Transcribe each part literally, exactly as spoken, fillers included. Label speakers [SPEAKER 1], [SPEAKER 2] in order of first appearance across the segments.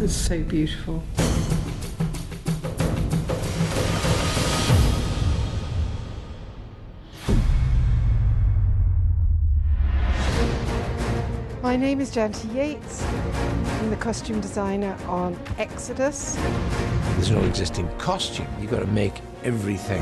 [SPEAKER 1] is so beautiful.
[SPEAKER 2] My name is Janty Yates. I'm the costume designer on Exodus.
[SPEAKER 3] There's no existing costume. You've got to make everything.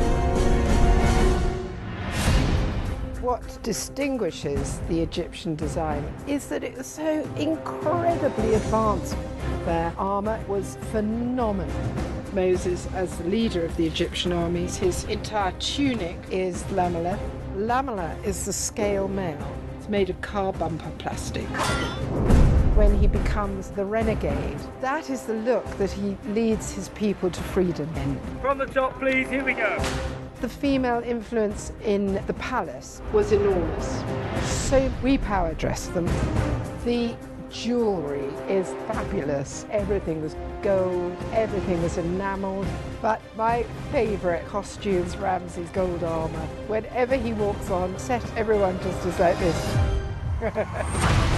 [SPEAKER 2] What distinguishes the Egyptian design is that it was so incredibly advanced. Their armour was phenomenal. Moses, as the leader of the Egyptian armies, his entire tunic is lamella. Lamella is the scale mail. It's made of car bumper plastic. When he becomes the renegade, that is the look that he leads his people to freedom in.
[SPEAKER 4] From the top, please, here we go.
[SPEAKER 2] The female influence in the palace was enormous. So we power dressed them. The jewellery is fabulous. Everything was gold, everything was enamelled. But my favourite costume is Ramses' gold armour. Whenever he walks on set, everyone just does like this.